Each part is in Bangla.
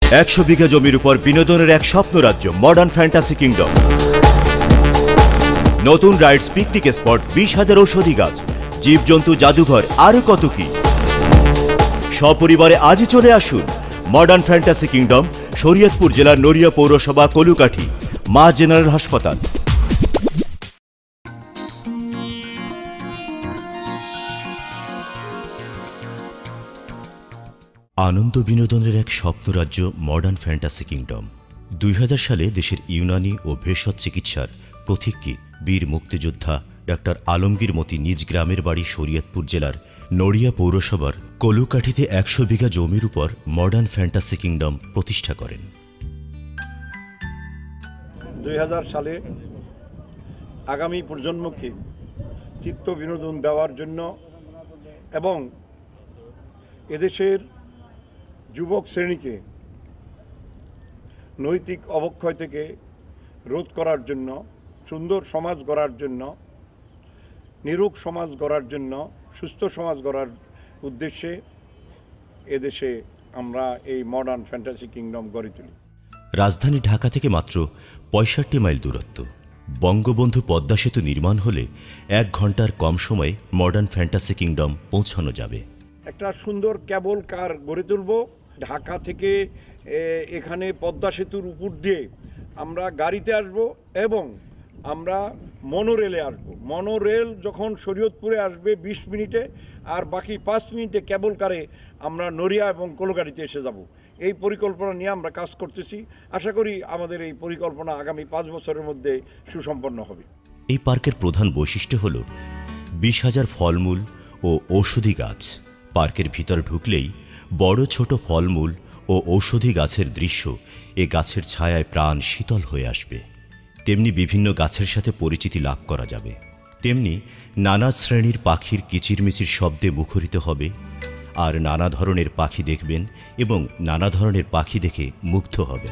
100 বিঘা জমির উপর বিনোদনের এক স্বপ্ন রাজ্য মডার্ন ফ্যান্টাসি কিংডম। নতুন রাইডস, পিকনিক স্পট, 20,000 ঔষধি গাছ, জীবজন্তু জাদুঘর, আরো কত কি। সপরিবারে আজই চলে আসুন মডার্ন ফ্যান্টাসি কিংডম, শরীয়তপুর জেলার নড়িয়া পৌরসভা, কলুকাঠি, মা জেনারেল হাসপাতাল। আনন্দ বিনোদনের এক স্বপ্নরাজ্য মডার্ন ফ্যান্টাসি কিংডম। 2000 সালে দেশের ইউনানি ও ভেষজ চিকিৎসার পথিকৃৎ বীর মুক্তিযোদ্ধা ডাক্তার আলমগীর মতি নিজ গ্রামের বাড়ি শরীয়তপুর জেলার নড়িয়া পৌরসভার কলুকাঠিতে 100 বিঘা জমির উপর মডার্ন ফ্যান্টাসি কিংডম প্রতিষ্ঠা করেন। 2000 সালে আগামী প্রজন্মকে চিত্ত বিনোদন দেওয়ার জন্য এবং এদেশের যুবক শ্রেণীকে নৈতিক অবক্ষয় থেকে রোধ করার জন্য, সুন্দর সমাজ গড়ার জন্য, নিরোগ সমাজ গড়ার জন্য, সুস্থ সমাজ গড়ার উদ্দেশ্যে এদেশে আমরা এই মডার্ন ফ্যান্টাসি কিংডম গড়ে তুলি। রাজধানী ঢাকা থেকে মাত্র 65 মাইল দূরত্ব। বঙ্গবন্ধু পদ্মা সেতু নির্মাণ হলে 1 ঘন্টার কম সময়ে মডার্ন ফ্যান্টাসি কিংডম পৌঁছানো যাবে। একটা সুন্দর কেবল কার গড়ে তুলব। ঢাকা থেকে এখানে পদ্মা সেতুর উপর দিয়ে আমরা গাড়িতে আসব এবং আমরা মনোরেলে আসব। মনোরেল যখন শরীয়তপুরে আসবে 20 মিনিটে, আর বাকি 5 মিনিটে কেবল কারে আমরা নড়িয়া এবং কলুকাঠিতে এসে যাব। এই পরিকল্পনা নিয়ে আমরা কাজ করতেছি। আশা করি আমাদের এই পরিকল্পনা আগামী 5 বছরের মধ্যে সুসম্পন্ন হবে। এই পার্কের প্রধান বৈশিষ্ট্য হল 20,000 ফলমূল ও ঔষধি গাছ। পার্কের ভিতর ঢুকলেই বড় ছোট ফলমূল ও ঔষধি গাছের দৃশ্য এ গাছের ছায়ায় প্রাণ শীতল হয়ে আসবে। তেমনি বিভিন্ন গাছের সাথে পরিচিতি লাভ করা যাবে। তেমনি নানা শ্রেণীর পাখির কিচিরমিচির শব্দে মুখরিত হবে, আর নানা ধরনের পাখি দেখবেন এবং নানা ধরনের পাখি দেখে মুগ্ধ হবেন।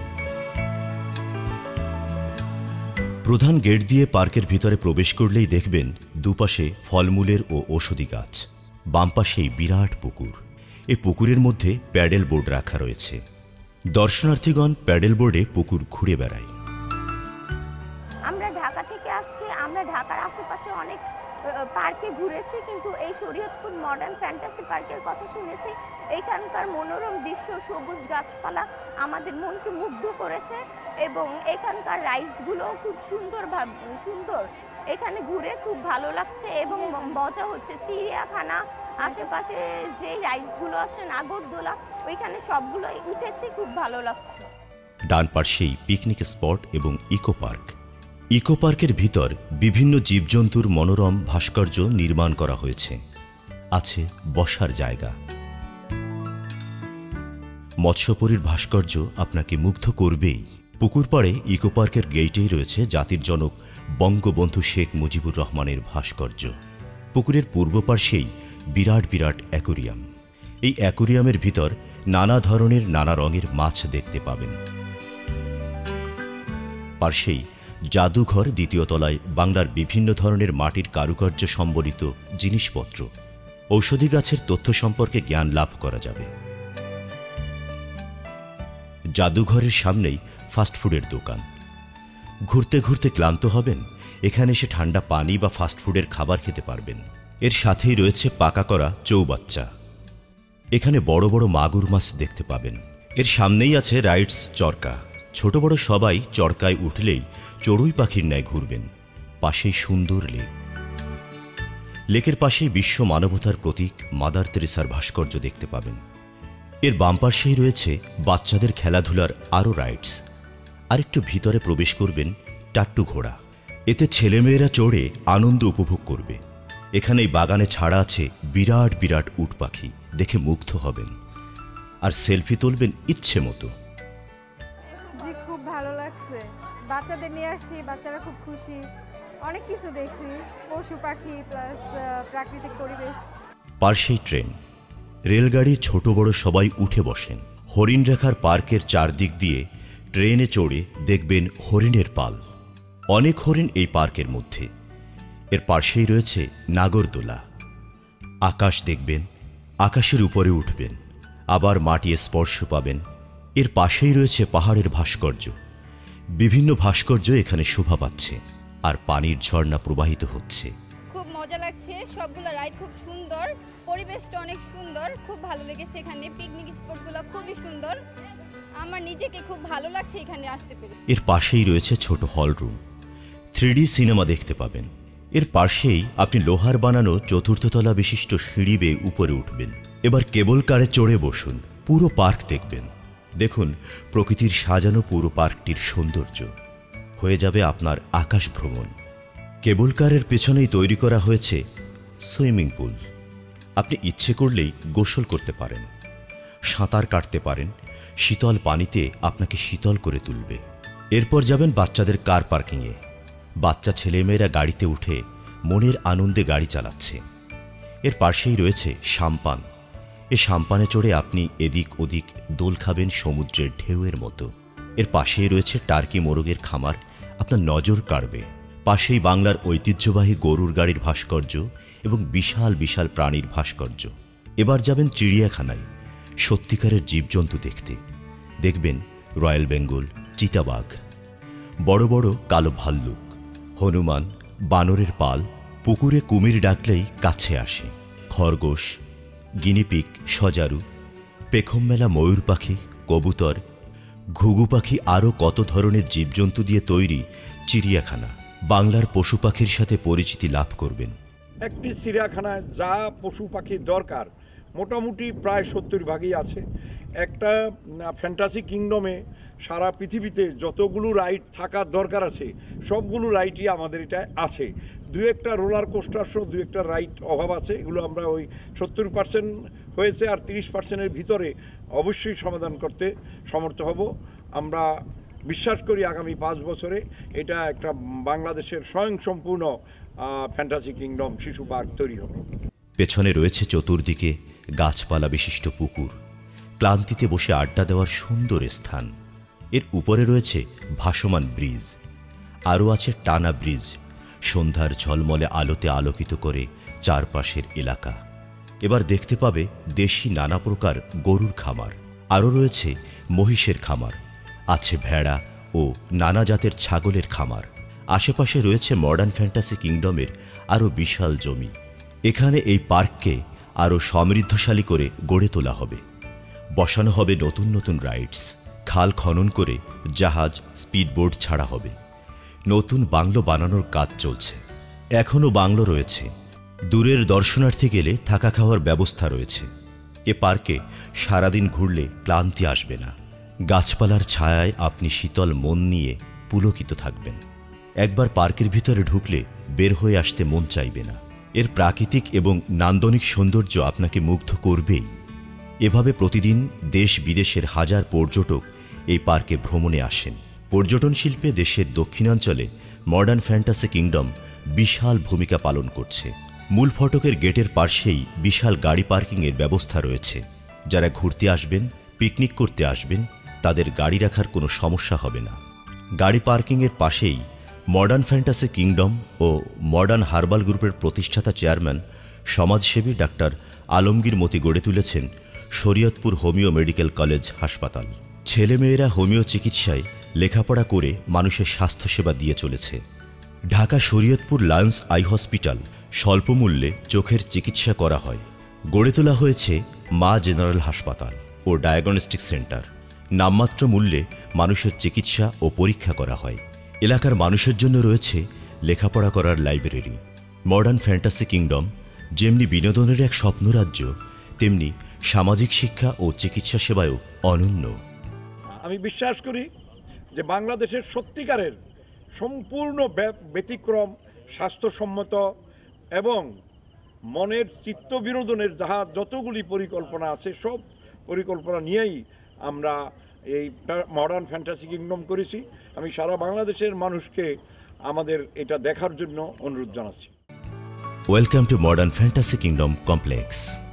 প্রধান গেট দিয়ে পার্কের ভিতরে প্রবেশ করলেই দেখবেন দুপাশে ফলমূলের ও ঔষধি গাছ, বাম পাশেই বিরাট পুকুর। এই পুকুরের মধ্যে প্যাডেল বোর্ড রাখা রয়েছে। দর্শনার্থীগণ প্যাডেল বোর্ডে পুকুর ঘুরে বেড়ায়। আমরা ঢাকা থেকে আসছি, আমরা ঢাকার আশেপাশে অনেক পার্কে ঘুরেছি, কিন্তু এই শরীয়তপুর মডার্ন ফ্যান্টাসি পার্কের কথা শুনেছি। এখানকার মনোরম দৃশ্য, সবুজ গাছপালা আমাদের মনকে মুগ্ধ করেছে এবং এখানকার রাইডসগুলো খুব সুন্দর। এখানে ঘুরে খুব ভালো লাগছে এবং মজা হচ্ছে। চিড়িয়াখানা, আশেপাশে যে রাইডসগুলো আছে, নাগরদোলা, ওইখানে সবগুলোই উঠেছি, খুব ভালো লাগছে। ডান পাশেই পিকনিক স্পট এবং ইকো পার্ক। ইকো পার্কের ভিতর বিভিন্ন জীবজন্তুর মনোরম ভাস্কর্য নির্মাণ করা হয়েছে। আছে বসার জায়গা। মৎস্যপরীর ভাস্কর্য আপনাকে মুগ্ধ করবেই। পুকুর পাড়ে ইকো পার্কের গেটেই রয়েছে জাতির জনক বঙ্গবন্ধু শেখ মুজিবুর রহমানের ভাস্কর্য। পুকুরের পূর্ব পার্শ্বেই বিরাট বিরাট অ্যাকোরিয়াম। এই অ্যাকোরিয়ামের ভিতর নানা ধরনের নানা রঙের মাছ দেখতে পাবেন। পার্শ্বেই জাদুঘর, দ্বিতীয় তলায় বাংলার বিভিন্ন ধরনের মাটির কারুকার্য সম্বলিত জিনিসপত্র, ঔষধি গাছের তথ্য সম্পর্কে জ্ঞান লাভ করা যাবে। জাদুঘরের সামনেই ফাস্টফুডের দোকান। ঘুরতে ঘুরতে ক্লান্ত হবেন, এখানে এসে ঠান্ডা পানি বা ফাস্টফুডের খাবার খেতে পারবেন। এর সাথেই রয়েছে পাকা করা চৌবাচ্চা। এখানে বড় বড় মাগুর মাছ দেখতে পাবেন। এর সামনেই আছে রাইডস চরকা। ছোট বড় সবাই চরকায় উঠলেই চড়ুই পাখির ন্যায় ঘুরবেন। পাশেই সুন্দর লেক। লেকের পাশেই বিশ্ব মানবতার প্রতীক মাদার তেরেসার ভাস্কর্য দেখতে পাবেন। এর বাম পাশেই রয়েছে বাচ্চাদের খেলাধুলার আরও রাইডস। আরেকটু ভিতরে প্রবেশ করবেন টাট্টু ঘোড়া। এতে ছেলেমেয়েরা চড়ে আনন্দ উপভোগ করবে। এখানেই বাগানে ছাড়া আছে বিরাট বিরাট উট পাখি, দেখে মুগ্ধ হবেন আর সেলফি তুলবেন ইচ্ছে মতো। জি, খুব ভালো লাগছে। বাচ্চাদের নিয়ে আসছি, বাচ্চারা খুব খুশি। অনেক কিছু দেখছি, পশু পাখি প্লাস প্রাকৃতিক পরিবেশ। পার্শ্বেই ট্রেন, রেলগাড়ি, ছোট বড় সবাই উঠে বসেন। হরিণরেখার পার্কের চারদিক দিয়ে ট্রেনে চড়ে দেখবেন হরিণের পাল। অনেক হরিণ এই পার্কের মধ্যে। এর পাশেই রয়েছে নাগরদোলা। আকাশ দেখবেন, আকাশের উপরে উঠবেন, আবার মাটির স্পর্শ পাবেন, এর পাশেই রয়েছে পাহাড়ের ভাস্কর্য। বিভিন্ন ভাস্কর্য এখানে শোভা পাচ্ছে, আর পানির ঝর্ণা প্রবাহিত হচ্ছে। খুব মজা লাগছে, সবগুলো রাইড খুব সুন্দর, পরিবেশটা অনেক সুন্দর, খুব ভালো লেগেছে। এখানে পিকনিক স্পটগুলো খুবই সুন্দর, আমার নিজেকে খুব ভালো লাগছে এখানে আসতে পেরে। এর পাশেই রয়েছে ছোট হল রুম, 3D সিনেমা দেখতে পাবেন। এর পাশেই আপনি লোহার বানানো 4র্থ তলা বিশিষ্ট সিঁড়ি বেয়ে উপরে উঠবেন। এবার কেবল কারে চড়ে বসুন, পুরো পার্ক দেখবেন। দেখুন প্রকৃতির সাজানো পুরো পার্কটির সৌন্দর্য, হয়ে যাবে আপনার আকাশ ভ্রমণ। কেবল কারের পেছনেই তৈরি করা হয়েছে সুইমিং পুল। আপনি ইচ্ছে করলেই গোসল করতে পারেন, সাঁতার কাটতে পারেন, শীতল পানিতে আপনাকে শীতল করে তুলবে। এরপর যাবেন বাচ্চাদের কার পার্কিংয়ে। বাচ্চা ছেলেমেয়েরা গাড়িতে উঠে মনের আনন্দে গাড়ি চালাচ্ছে। এর পাশেই রয়েছে সাম্পান। এ সাম্পানে চড়ে আপনি এদিক ওদিক দোল খাবেন সমুদ্রের ঢেউয়ের মতো। এর পাশেই রয়েছে টার্কি মোরগের খামার, আপনার নজর কাড়বে। পাশেই বাংলার ঐতিহ্যবাহী গরুর গাড়ির ভাস্কর্য এবং বিশাল বিশাল প্রাণীর ভাস্কর্য। এবার যাবেন চিড়িয়াখানায় সত্যিকারের জীবজন্তু দেখতে। দেখবেন রয়্যাল বেঙ্গল, চিতাবাঘ, বড় বড় কালো ভাল্লুক, হনুমান, বানরের পাল। পুকুরে কুমির ডাকলেই কাছে আসে। খরগোশ, গিনিপিগ, সজারু, পেখম মেলা ময়ূর পাখি, কবুতর, ঘুঘু পাখি, আরও কত ধরনের জীবজন্তু দিয়ে তৈরি চিড়িয়াখানা। বাংলার পশু পাখির সাথে পরিচিতি লাভ করবেন। একটি চিড়িয়াখানায় যা পশু পাখির দরকার মোটামুটি প্রায় 70 ভাগই আছে। একটা ফ্যান্টাসি কিংডমে সারা পৃথিবীতে যতগুলো রাইড থাকার দরকার আছে সবগুলো রাইডই আমাদের এটায় আছে। দু একটা রোলার কোস্টার সহ 2 একটা রাইড অভাব আছে, এগুলো আমরা ওই 70% হয়েছে, আর 30%-এর ভিতরে অবশ্যই সমাধান করতে সমর্থ হব। আমরা বিশ্বাস করি আগামী 5 বছরে এটা একটা বাংলাদেশের স্বয়ংসম্পূর্ণ ফ্যান্টাসি কিংডম শিশু পার্ক তৈরি হবে। পেছনে রয়েছে চতুর্দিকে গাছপালা বিশিষ্ট পুকুর, ক্লান্তিতে বসে আড্ডা দেওয়ার সুন্দর স্থান। এর উপরে রয়েছে ভাসমান ব্রিজ, আরও আছে টানা ব্রিজ, সন্ধ্যার ঝলমলে আলোতে আলোকিত করে চারপাশের এলাকা। এবার দেখতে পাবে দেশি নানা প্রকার গরুর খামার, আরও রয়েছে মহিষের খামার, আছে ভেড়া ও নানা জাতের ছাগলের খামার। আশেপাশে রয়েছে মডার্ন ফ্যান্টাসি কিংডমের আরও বিশাল জমি। এখানে এই পার্ককে আরও সমৃদ্ধশালী করে গড়ে তোলা হবে। বসানো হবে নতুন নতুন রাইডস, খাল খনন করে জাহাজ, স্পিডবোট ছাড়া হবে। নতুন বাংলো বানানোর কাজ চলছে। এখনও বাংলো রয়েছে। দূরের দর্শনার্থী গেলে থাকা খাওয়ার ব্যবস্থা রয়েছে। এ পার্কে সারাদিন ঘুরলে ক্লান্তি আসবে না। গাছপালার ছায়ায় আপনি শীতল মন নিয়ে পুলকিত থাকবেন। একবার পার্কের ভিতরে ঢুকলে বের হয়ে আসতে মন চাইবে না। এর প্রাকৃতিক এবং নান্দনিক সৌন্দর্য আপনাকে মুগ্ধ করবেই। এভাবে প্রতিদিন দেশ বিদেশের হাজার পর্যটক এই পার্কে ভ্রমণে আসেন। পর্যটন শিল্পে দেশের দক্ষিণাঞ্চলে মডার্ন ফ্যান্টাসি কিংডম বিশাল ভূমিকা পালন করছে। মূল ফটকের গেটের পাশেই বিশাল গাড়ি পার্কিংয়ের ব্যবস্থা রয়েছে। যারা ঘুরতে আসবেন, পিকনিক করতে আসবেন, তাদের গাড়ি রাখার কোনো সমস্যা হবে না। গাড়ি পার্কিংয়ের পাশেই মডার্ন ফ্যান্টাসি কিংডম ও মডার্ন হার্বাল গ্রুপের প্রতিষ্ঠাতা চেয়ারম্যান সমাজসেবী ডাক্তার আলমগীর মতি গড়ে তুলেছেন শরীয়তপুর হোমিও মেডিকেল কলেজ হাসপাতাল। ছেলেমেয়েরা হোমিও চিকিৎসায় লেখাপড়া করে মানুষের স্বাস্থ্যসেবা দিয়ে চলেছে। Dhaka Shariatpur Lions eye hospital স্বল্প মূল্যে চোখের চিকিৎসা করা হয়। গড়ে তোলা হয়েছে মা জেনারেল হাসপাতাল ও ডায়াগনস্টিক সেন্টার। নামমাত্র মূল্যে মানুষের চিকিৎসা ও পরীক্ষা করা হয়। এলাকার মানুষের জন্য রয়েছে লেখাপড়া করার লাইব্রেরি। মডার্ন ফ্যান্টাসি কিংডম যেমনি বিনোদনের এক স্বপ্নরাজ্য, তেমনি সামাজিক শিক্ষা ও চিকিৎসা সেবায়ও অনন্য। আমি বিশ্বাস করি যে বাংলাদেশের সত্যিকারের সম্পূর্ণ ব্যতিক্রম, স্বাস্থ্যসম্মত এবং মনের চিত্ত বিনোদনের যতগুলি পরিকল্পনা আছে সব পরিকল্পনা নিয়েই আমরা এই মডার্ন ফ্যান্টাসি কিংডম করেছি। আমি সারা বাংলাদেশের মানুষকে আমাদের এটা দেখার জন্য অনুরোধ জানাচ্ছি। Welcome to modern fantasy kingdom complex.